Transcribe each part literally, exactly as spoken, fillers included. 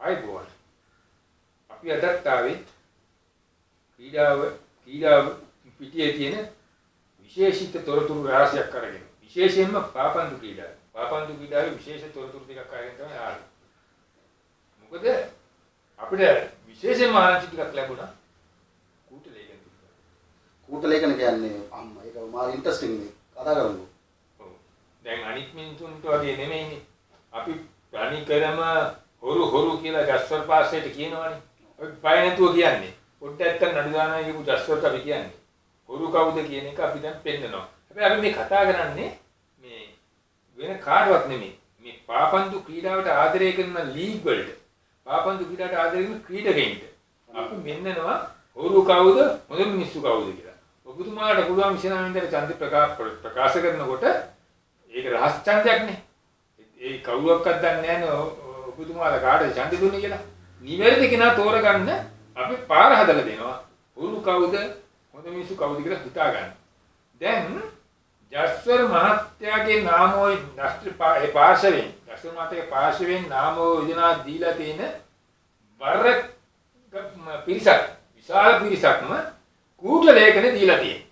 ආයිබෝන්. අපි අදත් ආවේ ක්‍රීඩාව ක්‍රීඩාව පිටියේ තියෙන විශේෂිත තොරතුරු රාශියක් අරගෙන. විශේෂයෙන්ම පාපන්දු ක්‍රීඩාව. පාපන්දු ක්‍රීඩාවේ විශේෂ තොරතුරු ටිකක් අරගෙන තමයි ආවේ. මොකද අපිට විශේෂයෙන්ම ආරංචි ටිකක් ලැබුණා කූට ලේඛන. කූට ලේඛන කියන්නේ අම්මා ඒක මාර ඉන්ටරෙස්ටිං නේ. කතා කරමු. ඔව්. දැන් අනිත් මිනිතුන්ට වගේ නෙමෙයිනේ. අපි ප්‍රණිකරම හොරු හොරු කියලා ජස්වර් පාසෙට කියනවනේ. ඔය බය නැතුව කියන්නේ. පොඩ්ඩක් අත්තන් නඩු දානවා කියපු ජස්වර්ට අපි කියන්නේ. හොරු කවුද කියන එක අපි දැන් පෙන්නනවා. හැබැයි අපි මේ කතා කරන්නේ මේ වෙන කාටවත් නෙමෙයි. මේ පාපන්දු ක්‍රීඩාවට ආදරය කරන ලීග් වලට. පාපන්දු ක්‍රීඩාවට ආදරය කරන ක්‍රීඩකයින්ට. අපි මෙන්නනවා හොරු කවුද හොඳ මිනිස්සු කවුද කියලා. ඔබතුමාට පුළුවන් විශේෂයෙන්ම ඡන්ද ප්‍රකාශ කරනකොට ඒක රහස් ඡන්දයක් නේ. ඒ කවුරක්වත් දන්නේ නැහැ ඔබතුමාලා කාටද ඡන්ද දුන්නේ කියලා. නිවැරදි කෙනා තෝරගන්න අපි පාර හදලා දෙනවා. හොරු කවුද හොඳ මිනිස්සු කවුද කියලා හිතා ගන්න. දැන් ජස්වර් මහත්තයාගේ නාමෝ ඒ පාර්ශවයෙන් ජස්වර් මහත්තයාගේ පාර්ශවයෙන් නාමෝ යෝජනා දීලා තියෙන වර පිරිසක් විශාල පිරිසක්ම කූට ලේඛන දීලා තියෙනවා.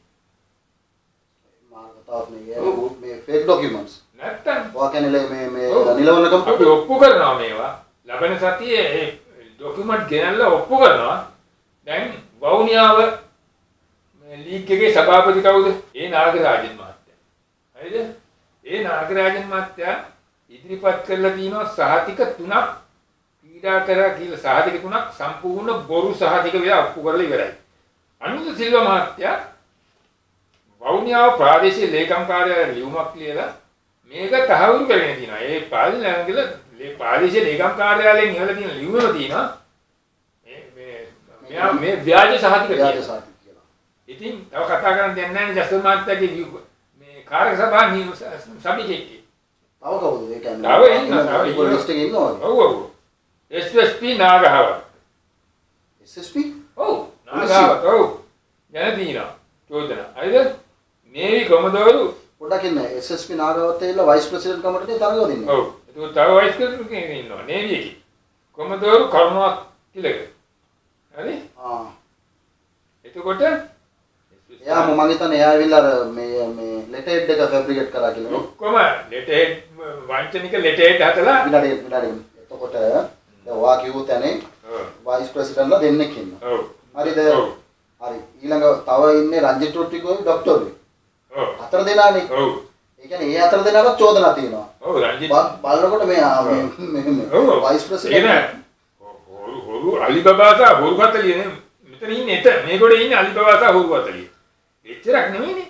මාර්ගතාවක් නේ මේ ෆේක් ડોකියුමන්ට්ස්. නැත්තම් ඔයා කියන්නේ මේ මේ නිලවන කම්පියුටර් අපි ඔප්පු කරනවා මේවා. ලබන සතියේ ඒ ડોකියුමන්ට් ගෙනල්ලා ඔප්පු කරනවා. දැන් වවුනියාව මේ ලීග් එකේ සභාපති කවුද? ඒ නාගරාජන් මහත්තයා. හරිද? ඒ නාගරාජන් මහත්තයා ඉදිරිපත් කරලා තියෙනවා සහතික තුනක් ක්‍රීඩා කරා කියලා සහතික තුනක් සම්පූර්ණ බොරු සහතික වෙලා ඔප්පු කරලා ඉවරයි. අනුද සිල්වා මහත්තයා වවුනියාව ප්‍රාදේශීය ලේකම් කාර්යාලයේ ලියුමක් ලියලා මේක තහවුරු කරගෙන තියෙනවා. ඒ පාලි ළඟල මේ ප්‍රාදේශීය ලේකම් කාර්යාලයෙන් ඉහළ තියෙන ලියුමම තියෙනවා. මේ මේ මෙයා මේ ව්‍යාජ සහතික ව්‍යාජ සහතික කියලා. ඉතින් තව කතා කරන්න දෙන්නේ නැහැ නේ ජස්වර් මහත්තයාගේ මේ කාර්ය සභාවේ සභිකෙක්ගේ. තව කවුද? ඒ කියන්නේ තව ඉන්නවා. තව ලිස්ට් එකේ ඉන්නවද? ඔව් ඔව්. S S P Nagahawa. S S P? ඔව්. නාගහව. ඔව්. යන දිනා. චෝදනා. හරිද? නේවි කොමඩෝරු පොඩ්ඩක් ඉන්න එස් එස් පී නාගවත ඇවිල්ලා වයිස් ප්‍රෙසිඩන්ට් කමටේ තරගව දෙන්නේ. ඔව්. ඒක තව වයිස් ප්‍රෙසිඩන්ට් කෙනෙක් ඉන්නවා. නේවි එකේ. කොමඩෝරු කරුණාවක් තිලක. හරි? ආ. එතකොට එයා මම හිතන්නේ එයා ඇවිල්ලා මේ මේ ලෙටර් එක ෆැබ්‍රිකේට් කරා කියලා. ඔක්කොම ලෙටර් වංචනික ලෙටර් හදලා විනාඩි විනාඩි. එතකොට දැන් ඔයා කිව්ව තැනේ වයිස් ප්‍රෙසිඩන්ට්ලා දෙන්නෙක් ඉන්නවා. ඔව්. හරිද? හරි. ඊළඟ තව ඉන්නේ රංජිත් රොට්ටිකෝයි ડોක්ටර්ලු. ඔව්. හතර දෙනානේ. ඔව්. ඒ කියන්නේ ඒ හතර දෙනාට චෝදනා තියෙනවා. ඔව් රංජිත් බලනකොට මේ මේ වයිස් ප්‍රෙසිඩන්ට් හොරු හොරු අලිබබාසා හොරු කතලියනේ මෙතන ඉන්නේ එත මේ ගොඩේ ඉන්නේ අලිබබාසා හොරු කතලිය. එච්චරක් නෙමෙයිනේ.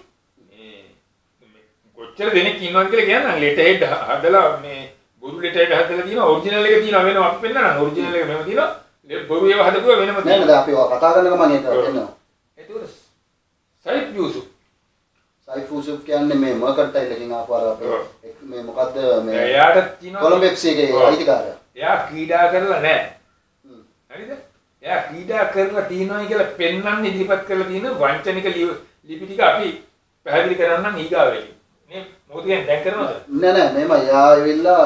මේ කොච්චර දෙනෙක් ඉන්නවද කියලා කියන්න ලෙටර් හදලා මේ බොරු ලෙටර් හදලා තියෙනවා ඔරිජිනල් එක තියෙනවා වෙනම අපි පෙන්නනවා ඔරිජිනල් එක මෙහෙම තියෙනවා බොරු ඒවා හදපුවා වෙනම තියෙනවා. නෑ නෑ අපි ඔය කතා කරන ගමන් ඒක දෙන්නවා. ඒතකොට සයිෆ් යූසුෆ් සයිෆ් යූසුෆ් කියන්නේ මේ මර්කන්ටයිල් එකකින් ආපු අර අපේ මේ මොකද්ද මේ එයාට තියෙනවා කොලොම්බෝ එෆ් සී එකේ අයිතිකාරයා. එයා ක්‍රීඩා කරලා නැහැ. හරිද? එයා ක්‍රීඩා කරලා තියෙනවා කියලා පෙන්වන්න ඉදිරිපත් කරලා තියෙන වංචනික ලිපි ටික අපි පැහැදිලි කරන්නම් ඊගාවෙලි. මේ මොකද කියන්නේ දැන් කරනවද? නෑ නෑ මේම එයා ඇවිල්ලා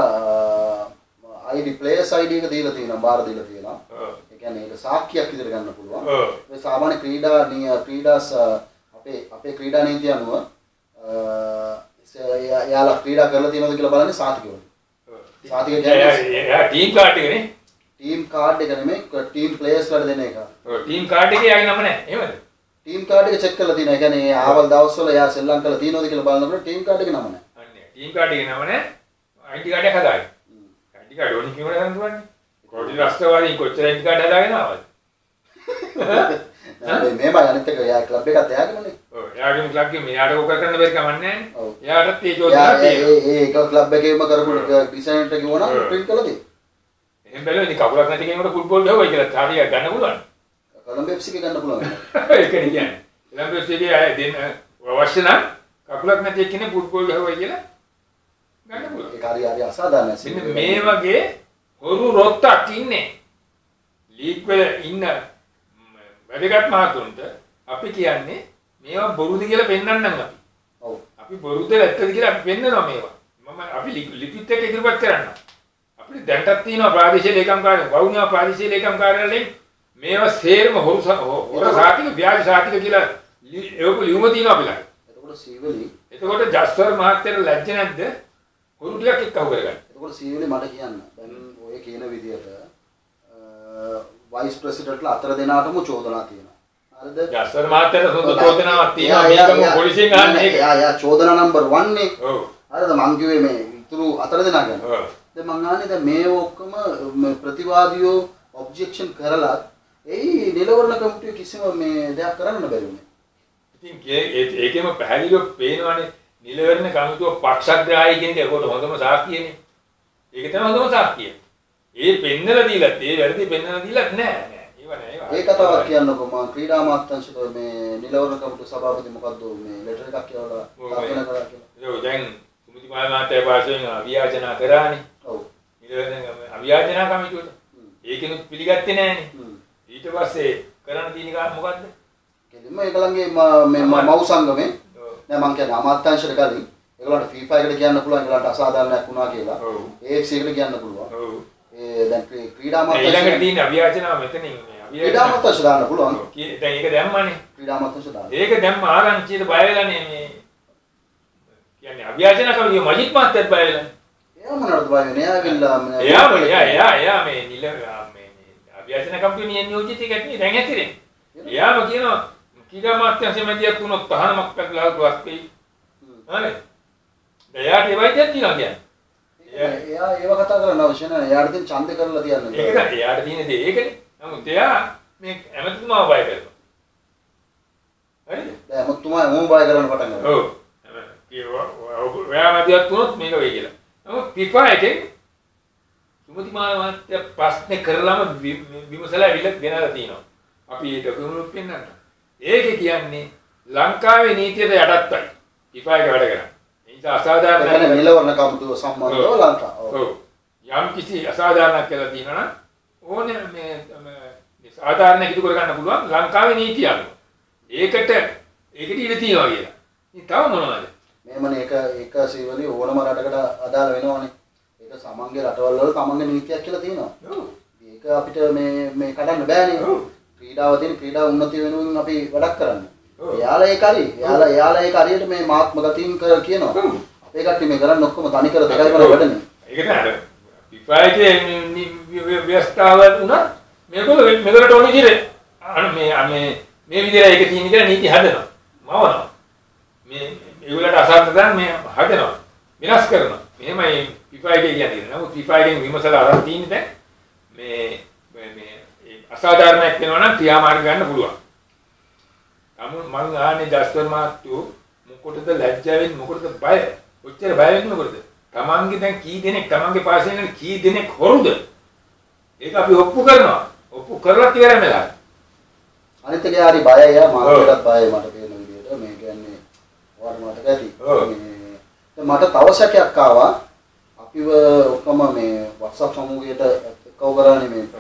I D players I D එක දීලා තියෙනවා බාර දීලා තියෙනවා. ඒ කියන්නේ ඒක සාක්කියක් විදිහට ගන්න පුළුවන්. මේ සාමාන්‍ය ක්‍රීඩා ක්‍රීඩාස් අපේ අපේ ක්‍රීඩා නීතිය අනුව එයාලා ක්‍රීඩා කරලා තියෙනවද කියලා බලන්නේ සාතික වලින්. සාතික කියන්නේ එයා ටීම් කාඩ් එකනේ. ටීම් කාඩ් එක නෙමෙයි ටීම් ප්ලේයර්ස් වලට දෙන එක. ඔව් ටීම් කාඩ් එකේ යාගේ නම නැහැ. එහෙමද? ටීම් කාඩ් එක චෙක් කරලා තියෙනවා. ඒ කියන්නේ ආවල් දවස්වල එයා සෙල්ලම් කරලා තියෙනවද කියලා බලනකොට ටීම් කාඩ් එකේ නම නැහැ. අන්නේ ටීම් කාඩ් එකේ නම නැහැ. I D කාඩ් එක හදාගන්න. I D කාඩ් ඕනි කිව්වද හඳුනන්නේ? කොටි රාෂ්ට්‍රවාදීන් කොච්චර I D කාඩ් හදාගෙන ආවද? නෑ මේම අනිත් එක එයා ක්ලබ් එකත් එයාගේමනේ. ඔව් එයාගේම ක්ලබ් එකේ මෙයාට ඔක කරන්න බැරි කමක් නැහැ. ඔව්. එයාටත් ඒ චෝදනා තියෙනවා. ඒ ඒ එක ක්ලබ් එකේම කරපු ඩිසයිනර්ට කිව්වනම් ප්‍රින්ට් කරලා දෙන්න. එහෙම බැලුවා ඉතින් කකුලක් නැති කෙනෙකුට ෆුට්බෝල් ගහුවයි කියලා හරියට ගන්න පුළුවන්. කොලොම්බෝ එෆ් සී එක ගන්න පුළුවන්. ඒක නේ කියන්නේ. කොලොම්බෝ එෆ් සී එකේ අය දෙන්න අවශ්‍ය නම් කකුලක් නැති කෙනෙක් ෆුට්බෝල් ගහුවයි කියලා ගන්න පුළුවන්. ඒක හරි හරි අසාධාරණයි. මෙන්න මේ වගේ හොරු රොත්තක් ඉන්නේ. ලීග් වල ඉන්න වැඩගත් මහතුන්ට අපි කියන්නේ මේවා බොරුද කියලා පෙන්වන්නම් අපි. ඔව්. අපි බොරුද නැත්තද කියලා අපි පෙන්නනවා මේවා. මම අපි ලිපිත් එක්ක ඉදිරිපත් කරන්නම්. අපිට දැන්ටත් තියෙනවා ප්‍රාදේශීය ලේකම් කාර්යාලය වවුනියා ප්‍රාදේශීය ලේකම් කාර්යාලයෙන් මේවා සේරම හොරු හොර සාතික ව්‍යාජ සාතික කියලා ඒක ලියුම තියෙනවා අපි ළඟ. එතකොට සීවලි එතකොට ජස්වර් මහත්තයාට ලැජ්ජ නැද්ද? හොරු ටිකක් එක්කව කරගන්න. එතකොට සීවලි මට කියන්න. දැන් ඔය කියන විදිහට වයිස් ප්‍රෙසිඩන්ට්ලා අතර දෙනාටම චෝදනා තියෙනවා. හරිද? ජස්වර් මහත්තයාට සොඳ චෝදනාවක් තියෙනවා. මේකම පොලිසියෙන් අහන්නේ ඒක. යා යා චෝදනා නම්බර් one නේ. ඔව්. හරිද? මං කිව්වේ මේ ඉතුරු අතර දෙනා ගැන. ඔව්. දැන් මං අහන්නේ දැන් මේ ඔක්කොම ප්‍රතිවාදියෝ ඔබ්ජෙක්ෂන් කරලා ඒ නිලවරණ කමිටුවේ කිසිම මේ දෙයක් කරන්න බැරි වුණේ. ඉතින් ඒකෙම පැහැදිලිව පේනවනේ නිලවරණ කමිටුව පක්ෂග්‍රාහී කියන එක ඒකට හොඳම සාක්ෂියනේ. ඒක තමයි හොඳම සාක්ෂිය. ඒ පෙන්නලා දීලත් ඒ වැරදි පෙන්නලා දීලත් නෑ නෑ. ඒව නෑ ඒව. ඒ කතාවක් කියන්නකො මම ක්‍රීඩා අමාත්‍යාංශයට මේ නිලවරණ කමිටුව සභාපති මොකද්ද මේ ලෙටර් එකක් කියවලා තාපන කරා කියලා. ඔව් දැන් සුමිති මහත්මයා පාසෙන් අභියාචනා කරානේ. ඔව්. නිලවරණ අභියාචනා කමිටුවට. ඒකෙනුත් පිළිගත්තේ නෑනේ. ඊට පස්සේ කරන්න තියෙන කාර්ය මොකද්ද? කෙලින්ම ඒගොල්ලන්ගේ මේ මව් සංගමේ නෑ මං කියන්නේ අමාත්‍යාංශයට කලින් ඒගොල්ලන්ට ෆීෆා එකට කියන්න පුළුවන් ඒගොල්ලන්ට අසාධාරණයක් වුණා කියලා. ඔව්. ඒ එෆ් සී එකට කියන්න පුළුවන්. ඔව්. ඒ දැන් ක්‍රීඩා අමාත්‍යාංශය ඊළඟට තියෙන අභියාචනාව මෙතනින් මේ ක්‍රීඩා අමාත්‍යාංශය දාන්න පුළුවන්. දැන් ඒක දැම්මනේ. ක්‍රීඩා අමාත්‍යාංශය දාන්න. ඒක දැම්ම ආරංචියට බය වෙලානේ මේ කියන්නේ අභියාචනා කමිටුවේ මජිත් මහත්තයාත් බය වෙලානේ. එයා මොනවද බය වෙන්නේ? එයා ගිල්ලා එයා එයා එයා එයා මේ නිල අභියාචනා කමිටුවේ නියෝජිත කෙනෙක් දැන් ඇතිරෙන්නේ. එයාම කියනවා ක්‍රීඩා අමාත්‍යාංශය මැදිහත් වුණොත් තහනමක් කරලා ගොස් වෙයි. හරි. එයාට ඒ වයිදයක් තියනවා කියන්නේ. එයා ඒව කතා කරන්න අවශ්‍ය නැහැ. එයාට තියෙන ඡන්ද කරලා තියන්න. ඒක එයාට තියෙන දේ ඒකනේ. නමුත් එයා මේ ඇමතුමාව බය කරනවා. හරිද? දැන් ඇමතුමා මොම බය කරන්න පටන් ගන්නවා. ඔව්. ඒ ඔයා මැදිහත් වුණොත් මේක වෙයි කියලා. නමුත් ෆිෆා එකෙන් සුමති මහත්මයා ප්‍රශ්නේ කරලාම විමසලා විලක් ගෙනලා තිනවා. අපි ඒක කොහොමද පෙන්වන්න? ඒකේ කියන්නේ ලංකාවේ නීතියට යටත්යි. ෆිෆා එක වැඩ කරන්නේ. ඒ නිසා අසාධාරණ නැහැ නිලවරණ කමිටුව සම්බන්ධව ලංකාව. ඔව්. යම් කිසි අසාධාරණයක් කියලා තියෙනවා නම් ඕනේ මේ මේ සාධාරණ ඉදිරි කර ගන්න පුළුවන් ලංකාවේ නීතිය අනුව. ඒකට ඒකට ඉඩ තියෙනවා කියලා. ඉතින් තව මොනවද? මේමනේ එක එක සීවලි ඕනම රටකට අදාළ වෙනවනේ. ඒක සමන්ගේ රටවල් වල තමන්ගේ නීතියක් කියලා තියෙනවා. ඔව්. ඒක අපිට මේ මේ කඩන්න බෑනේ. ඔව්. ක්‍රීඩාව තියෙන ක්‍රීඩා උන්නතිය වෙනුවෙන් අපි වැඩක් කරන්නේ. ඔව්. එයාලා ඒක හරි. එයාලා එයාලා ඒක හරියට මේ මාත්ම ගතියින් කියනවා. ඔව්. අපේ කට්ටිය මේ කරන්නේ ඔක්කොම තනි කර දෙකයි කරන වැඩනේ. ඒක තමයි. ෆිෆා එකේ ව්‍යවස්ථාව උනා මේගොල්ලෝ මෙතනට ඕන විදිහට මේ මේ මේ විදිහට ඒක තියෙන කියලා නීති හදනවා. මවනවා. මේ ඒගොල්ලන්ට අසාධාරණ මේ හදනවා. විනාශ කරනවා. මෙහෙමයි ෆිෆා එකේ කියන්නේ. නමුත් ෆිෆා එකෙන් විමසලා අරන් තියෙන්නේ දැන් මේ මේ අසාධාරණයක් වෙනවා නම් ක්‍රියාමාර්ග ගන්න පුළුවන්. තමුන් මං ආන්නේ ජස්වර් මහත්තයෝ මොකටද ලැජ්ජාවෙන් මොකටද බය? ඔච්චර බය වෙන්නේ මොකටද? තමන්ගේ දැන් කී දෙනෙක් තමන්ගේ පාසෙන් යන කී දෙනෙක් හොරුද? ඒක අපි ඔප්පු කරනවා. ඔප්පු කරලා ඉවරයි මෙලා. අනිත් එක හරි බයයි යා මාකටත් බයයි මට කියන විදිහට මේ කියන්නේ ඔයාලට මතක ඇති. මේ මට තව සැකයක් ආවා. අපිව ඔක්කොම මේ WhatsApp සමූහයට එක්කව කරානේ මේ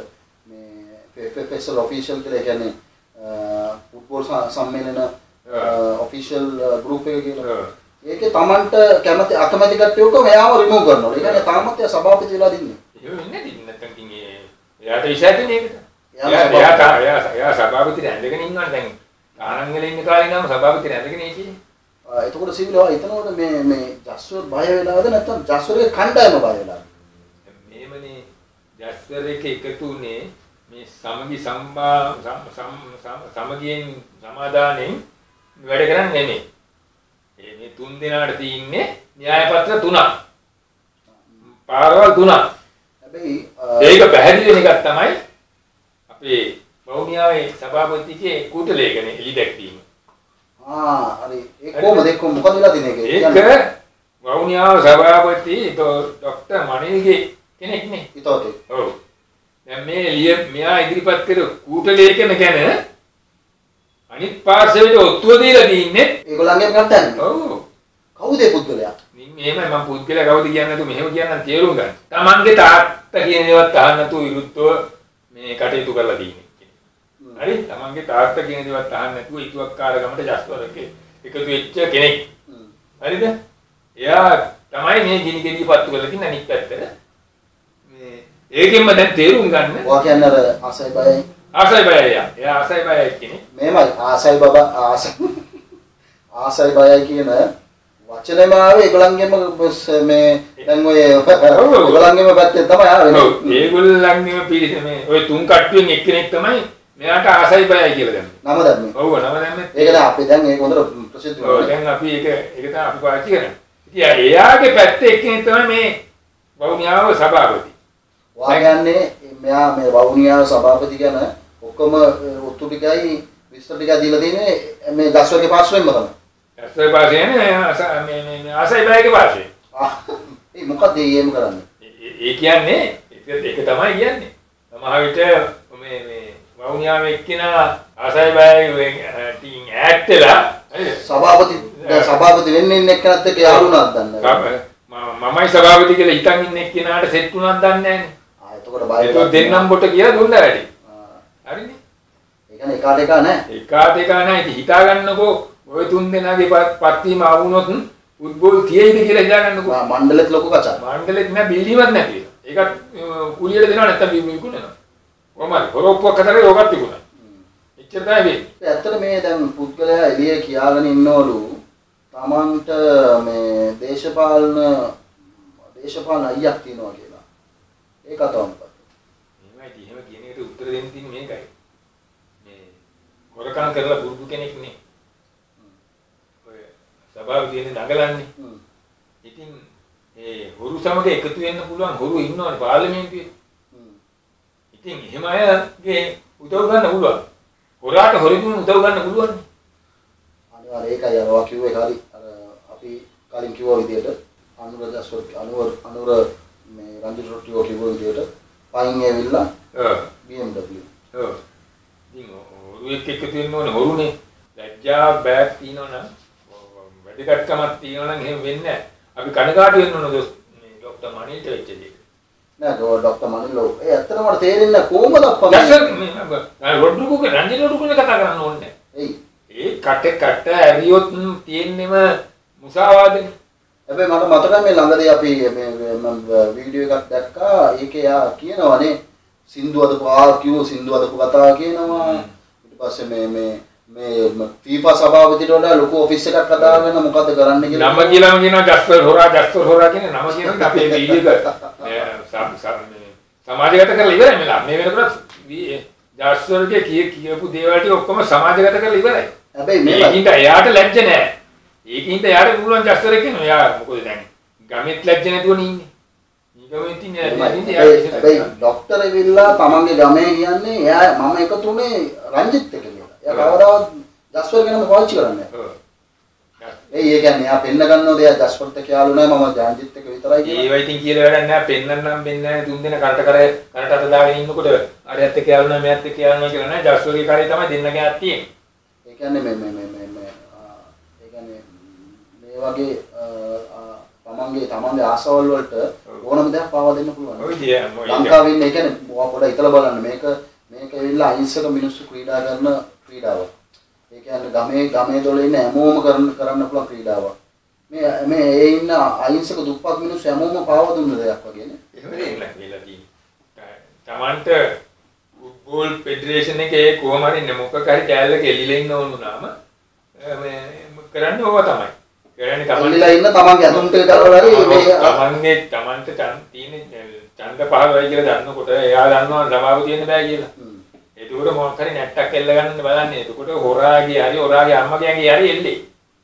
මේ F F S L official කියලා කියන්නේ ෆුට්බෝල් සම්මේලන ඔෆිෂල් ගෲප් එක කියලා. ඒකේ Tamanට කැමති අකමැති කට්ටිය ඔක්කොම එයාම රිමූව් කරනවා. ඒ කියන්නේ තාමත් එයා සභාපති වෙලා දින්නේ. එහෙම ඉන්නේ දින්නේ නැත්නම් ඉතින් ඒ එයාට විශ්වාසයි නේද? එයා එයා එයා සභාපති රැඳගෙන ඉන්නවා දැන්. තානංගල ඉන්න කාලේ නම් සභාපති රැඳගෙන ඉන්නේ. එතකොට සිවිලවා හිතනකොට මේ මේ ජස්වර් බය වෙලාද නැත්නම් ජස්වර්ගේ කණ්ඩායම බය වෙලාද? මේමනේ ජස්වර් එක එකතු උනේ මේ සමගි සම්බා සමගියෙන් සමාදානෙන් වැඩ කරන්නේ නෙමෙයි. මේ තුන් දෙනාට තියෙන්නේ න්‍යාය පත්‍ර තුනක්. පාරවල් තුනක්. හැබැයි ඒක පැහැදිලි වෙන එකක් තමයි අපේ වවුනියාවේ සභාපතිගේ කූට ලේඛනයේ එළි දැක්වීම. ආ හරි ඒක කොහොමද ඒක මොකද වෙලා තියෙන්නේ ඒක? ඒක වවුනියාව සභාපති ડોક્ટર මණිල්ගේ කෙනෙක් නේ. හිතවතේ. ඔව්. දැන් මේ එළිය මෙයා ඉදිරිපත් කර කූට ලේඛන ගැන අනිත් පාර්ශවයට ඔත්තුව දීලා තින්නේ ඒගොල්ලන්ගේ කට්ටන්නේ. ඔව්. කවුද ඒ පුද්ගලයා? මින් එහෙමයි මම පුද්ගලයා කවුද කියන්නේ නැතුව මෙහෙම කියන්නම් තේරුම් ගන්න. Tamange තාත්තා කියන දේවත් අහන්න නැතුව විරුද්ධව මේ කටයුතු කරලා තියෙන්නේ. හරි? Tamange තාත්තා කියන දේවත් අහන්න නැතුව ඉතුවක්කාර ගමට ජස්වරගේ එකතු වෙච්ච කෙනෙක්. හරිද? එයා තමයි මේ ගිනි ගෙඩිය පත්තු කරලා තින්නේ අනිත් පැත්තට. ඒකෙන්ම දැන් තේරුම් ගන්න. ඔයා කියන්නේ අර ආසයි බයයි. ආසයි බයයි. එයා ආසයි බයයි කියන්නේ. මේමයි ආසයි බබා ආසයි ආසයි බයයි කියන වචනේම ආවේ ඒගොල්ලන්ගෙම මේ දැන් ඔය ඒගොල්ලන්ගෙම පැත්තේ තමයි ආවේ. ඔව් ඒගොල්ලන්ගෙම පිළිස මේ ඔය තුන් කට්ටියෙන් එක්කෙනෙක් තමයි මෙයාට ආසයි බයයි කියලා දැම්මේ. නම දැම්මේ. ඔව් නම දැම්මේ. ඒක දැන් අපි දැන් ඒක හොඳට ප්‍රසිද්ධ වෙනවා. ඔව් දැන් අපි ඒක ඒක තමයි අපි පාවිච්චි කරන්නේ. ඉතින් එයාගේ පැත්තේ එක්කෙනෙක් තමයි මේ වවුනියාව සභාපති. ඔයා කියන්නේ මෙයා මේ වවුනියාව සභාපති කියන ඔක්කොම ඔත්තු ටිකයි විස්තර ටිකයි දීලා තියෙන්නේ මේ ජස්වර්ගේ පාර්ශ්වයෙන්ම තමයි. ජස්වර්ගේ පාර්ශ්වයෙන් මේ මේ ආසයි බයගේ පාර්ශ්වයෙන්. ආ ඒ මොකද එහෙම කරන්නේ? ඒ කියන්නේ ඒක තමයි කියන්නේ. සමහර විට මේ මේ වවුනියාව එක්කිනා ආසයි බයයි ටින් ඈත් වෙලා සභාපති සභාපති වෙන්නේ ඉන්න එක්කනත් එක්ක යාළුණාක් දන්නේ. මමයි සභාපති කියලා හිතන් ඉන්න එක්කිනාට සෙට් වුණාක් දන්නේ නැහැ. ආ එතකොට බය ඒක දෙන්නම් බොට කියලා දුන්නා වැඩි. හරිනේ. ඒ කියන්නේ එකාට එක නෑ. එකාට එක නෑ. ඉතින් හිතා ගන්නකෝ ඔය තුන් දෙනාගේ පත් වීම ආවුනොත් ෆුට්බෝල් තියේද කියලා හිතා ගන්නකෝ. මණ්ඩලෙත් ලොකු කචා. මණ්ඩලෙත් නෑ බිල්ඩින්ග්වත් නැති. ඒකත් කුලියට දෙනවා නැත්තම් විකුණනවා. කොහමද? හොරොප්පුවක් අතරේ යෝගත් තිබුණා. එච්චර තමයි වෙන්නේ. ඇත්තට මේ දැන් පුද්ගලයා එළිය කියාගෙන ඉන්නවලු තමන්ට මේ දේශපාලන දේශපාලන අයියක් තියෙනවා කියලා. ඒක තමයි. එහෙමයි එහෙම කියන එකට උත්තර දෙන්න තියෙන්නේ මේකයි. මේ හොරකම් කරලා පුරුදු කෙනෙක් නේ. ඔය සභාවේ නගලන්නේ. ඉතින් ඒ හොරු සමග එකතු වෙන්න පුළුවන් හොරු ඉන්නවනේ පාර්ලිමේන්තුවේ. ඉතින් එහෙම අයගේ උදව් ගන්න පුළුවන්. හොරාට හොරෙකුන් උදව් ගන්න පුළුවන්. අනිවාර්ය ඒකයි අර වා කිව්වේ හරි. අර අපි කලින් කිව්වා විදිහට අනුර ජස්වර් අනුර අනුර මේ රංජිත් රොටියෝ කිව්වා විදිහට පයින් ඇවිල්ලා ඔව් බී එම් ඩබ්ලිව්. ඔව්. ඉතින් හොරු එක්ක එකතු වෙන්න ඕනේ හොරුනේ. ලැජ්ජා බෑග් තියනවනම් වැඩිකට්කමක් තියනවනම් එහෙම වෙන්නේ නැහැ. අපි කනගාටු වෙන්න ඕන මේ ડોක්ටර් මනිල්ට වෙච්ච දේ. නෑ ડોක්ටර් මනිල්ලෝ ඒ ඇත්තටම මට තේරෙන්නේ කොහොමද අප්පා මේ රොඩ්රිගෝගේ රංජිත් රොඩ්රිගෝනේ කතා කරන්න ඕනේ. එයි ඒ කට කට ඇරියොත් තියෙන්නේම මුසාවාදනේ. හැබැයි මට මතකයි මේ ළඟදී අපි මේ මම වීඩියෝ එකක් දැක්කා. ඒකේ යා කියනවානේ සින්දු අදපු ආ කිව්ව සින්දු අදපු කතාව කියනවා. ඊට පස්සේ මේ මේ මේ FIFA සභාපතිට වඩා ලොකු ඔෆිස් එකක් හදාගෙන මොකද්ද කරන්න කියලා. නම කියලාම කියනවා ජස්වර් හොරා ජස්වර් හොරා කියන නම කියනවා අපේ වීඩියෝ එක සමාජගත කරලා ඉවරයි මෙලා. මේ වෙනකොට ජස්වර්ගේ කිය කියපු දේවල් ටික ඔක්කොම සමාජගත කරලා ඉවරයි. හැබැයි මේ ඒකින්ද එයාට ලැජ්ජ නැහැ. ඒකින්ද එයාට පුළුවන් ජස්වර් කියනවා. එයා මොකද දැන් ගමෙත් ලැජ්ජ නැතුවනේ ඉන්නේ. ඊගමෙත් ඉන්නේ නැහැ. හැබැයි ડોක්ටර් එවිල්ලා තමන්ගේ ගමේ කියන්නේ එයා මම එකතුනේ රංජිත් එක්ක කියලා. එයා කවදාවත් ජස්වර් ගැනම පාවිච්චි කරන්නේ නැහැ. ඒ ඒ කියන්නේ එයා පෙන්න ගන්නවද එයා ජස්වර්ත් එක්ක යාළු නැහැ මම රංජිත් එක්ක විතරයි කියලා. ඒවා ඉතින් කියලා වැඩක් නැහැ. පෙන්නන්නම් පෙන්නන්නේ නැහැ. තුන් දෙනා කරට කර කරට අත දාගෙන ඉන්නකොට අරයත් එක්ක යාළු නැහැ මෙයත් එක්ක යාළු නැහැ කියලා නෑ. ජස්වර්ගේ කාර්යය තමයි දෙන්නගේ අත් තියෙන්නේ. ඒ කියන්නේ මේ මේ මේ මේ මේ ඒ කියන්නේ මේ වගේ තමන්ගේ තමන්ගේ ආසවල් වලට ඕනම දෙයක් පාවා දෙන්න පුළුවන්. ඔය දිය ලංකාවේ ඉන්නේ ඒ කියන්නේ ඔයා පොඩ්ඩක් හිතලා බලන්න මේක මේක ඇවිල්ලා අහිංසක මිනිස්සු ක්‍රීඩා කරන ක්‍රීඩාවක්. ඒ කියන්නේ ගමේ ගමේ දොලේ ඉන්න හැමෝම කරන්න කරන්න පුළුවන් ක්‍රීඩාවක්. මේ මේ ඒ ඉන්න අහිංසක දුප්පත් මිනිස්සු හැමෝම පාවා දුන්න දෙයක් වගේනේ. එහෙම නෙවෙයි කියලා තියෙන්නේ. තමන්ට ෆුට්බෝල් ෆෙඩරේෂන් එකේ කොහොම හරි මොකක් හරි කැලලක එළිලා ඉන්න ඕන වුණාම මේ කරන්නේ ඕවා තමයි. කරන්නේ තමන්ලා ඉන්න තමන්ගේ අඳුන් ටික කරවලා හරි මේ තමන්ගේ තමන්ට තියෙන ඡන්ද පහළවයි කියලා දන්නකොට එයා දන්නවා සභාව තියෙන්න බෑ කියලා. ඒකෝර මොකක් හරි නැට්ටක් එල්ල ගන්න බලන්නේ. එතකොට හොරාගේ හරි හොරාගේ අම්මගේ හරි එල්ලේ.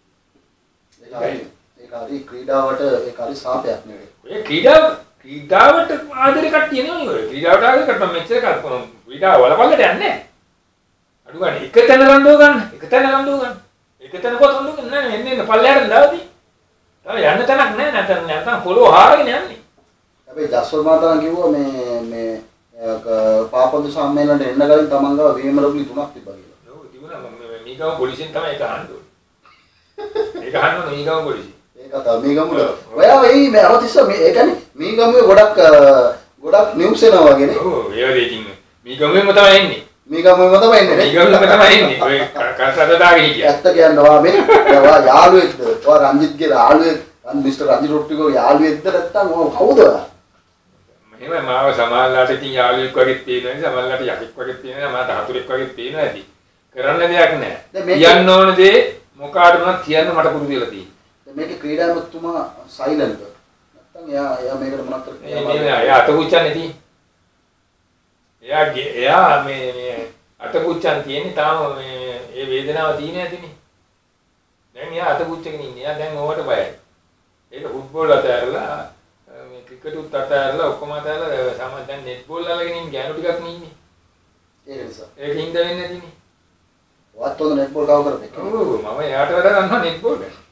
ඒක හරි ක්‍රීඩාවට ඒක හරි සාපයක් නෙවෙයි. ඒ ක්‍රීඩාව ක්‍රීඩාවට ආදරේ කට්ටිය නෙවෙයි ඔය. ක්‍රීඩාවට ආදරේ කට්ටිය මෙච්චර කල්පන ක්‍රීඩාව වලපල්ලට යන්නේ නැහැ. අඩු ගන්න එක තැන රණ්ඩුව ගන්න. එක තැන රණ්ඩුව ගන්න. එක තැන කොට රණ්ඩුව ගන්න නෑ එන්නේ එන්න පල්ලයට දාවදී. තව යන්න තැනක් නෑ නැත්නම් නැත්නම් පොළොව හාරගෙන යන්නේ. හැබැයි ජස්වර් මාතන් කිව්වා මේ මේ පාපොදු සම්මේලනට එන්න කලින් තමන් ගාව වීම රොබ්ලි තුනක් තිබ්බා කියලා. ඔව් තිබුණා මම මේකම පොලිසියෙන් තමයි ඒක අහන්න ඕනේ. ඒක අහන්න ඕනේ මේකම පොලිසිය. ඒක තමයි මේකම. ඔයා වෙයි මේ අවතිස්ස මේ ඒ කියන්නේ මේකම ගොඩක් ගොඩක් නිවුස් එනවා වගේනේ. ඔව් ඒ වගේ ඉතින් මේකමම තමයි එන්නේ. මේකමම තමයි එන්නේ. මේකමම තමයි එන්නේ. ඔය කසාද දාගෙන හිටියා. ඇත්ත කියනවා මේ ඔයා යාළුවෙක්ද? ඔයා රංජිත්ගේ යාළුවෙක් මිස්ටර් රංජිත් රොට්ටිගෝ යාළුවෙක්ද නැත්නම් ඔය කවුද ඔයා? එහෙම මාව සමාල්ලාට ඉතින් යාළුවෙක් වගේ පේනවා නේ සමාල්ලාට යකෙක් වගේ පේනවා මට හතුරෙක් වගේ පේනවා ඇති. කරන්න දෙයක් නැහැ. කියන්න ඕන දේ මොකාට උනත් කියන්න මට පුරුදු වෙලා තියෙනවා. දැන් මේකේ ක්‍රීඩාමතුමා සයිලන්ට්. නැත්තම් එයා එයා මේකට මොනක් කරන්නේ? මේ මේ එයා අතපුච්චන්නේ තියෙන්නේ. එයා එයා මේ මේ අතපුච්චන් තියෙන්නේ තාම මේ ඒ වේදනාව තියෙන ඇතිනේ. දැන් එයා අතපුච්චගෙන ඉන්නේ. එයා දැන් ඕවට බයයි. ඒක ෆුට්බෝල් අතහැරලා මේ ක්‍රිකට් උත් අතහැරලා ඔක්කොම අතහැරලා සාමාන්‍යයෙන් දැන් නෙට් බෝල් අල්ලගෙන ඉන්නේ ගෑනු ටිකක් නේ ඉන්නේ. ඒක නිසා. ඒක හින්ද වෙන්නේ නැතිනේ. වත් හොඳ නෙට් බෝල් කව කරපේ. ඔව් මම එයාට වඩා දන්නවා නෙට් බෝල් ගැන.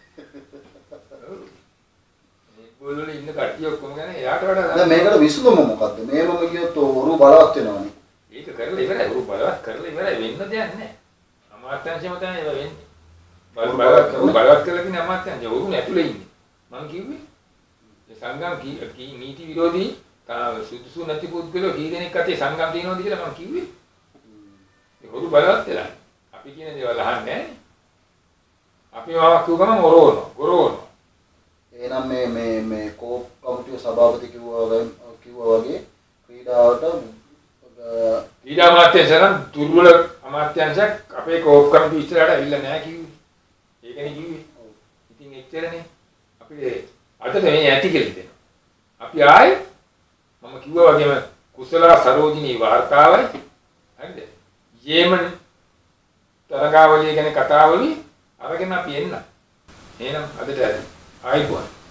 නෙට් බෝල් වල ඉන්න කට්ටිය ඔක්කොම ගැන එයාට වඩා දන්නවා. දැන් මේකට විසඳුම මොකද්ද? මේ මම කියොත් ඔරු බලවත් වෙනවනේ. ඒක කරලා ඉවරයි. ඔරු බලවත් කරලා ඉවරයි වෙන්න දෙයක් නැහැ. අමාත්‍යාංශයම තමයි ඒව වෙන්නේ. බල බලවත් බලවත් කරලා තියෙන අමාත්‍යාංශය ඔරු නැතුලේ ඉන්නේ. මං කිව්වේ ඒ සංගම් කී නීති විරෝධී සුදුසු නැති පුද්ගලෝ කී දෙනෙක් අතේ සංගම් තියෙනවද කියලා මං කිව්වේ. ඒ ඔරු බලවත් වෙලා. අපි කියන දේවල් අහන්නේ නැහැ. අපි වාක් කිව්ව ගමන් ඔරෝන ගොරෝන. එහෙනම් මේ මේ මේ කෝප් කමිටුවේ සභාපති කිව්වා වගේ කිව්වා වගේ ක්‍රීඩාවට ක්‍රීඩා අමාත්‍යාංශයෙන් දුර්වල අමාත්‍යාංශයක් අපේ කෝප් කමිටුව ඉස්සරහට ඇවිල්ලා නැහැ කිව්වේ. ඒකනේ කිව්වේ. ඉතින් එච්චරනේ. අපි අදට මේ ඇති කියලා හිතෙනවා. අපි ආයේ මම කිව්වා වගේම කුසල සරෝජිනී වාර්තාවයි හරිද? යේමන් තරගාවලිය ගැන කතාවලි අරගෙන අපි එන්න. එහෙනම් අදට ආයිබෝන්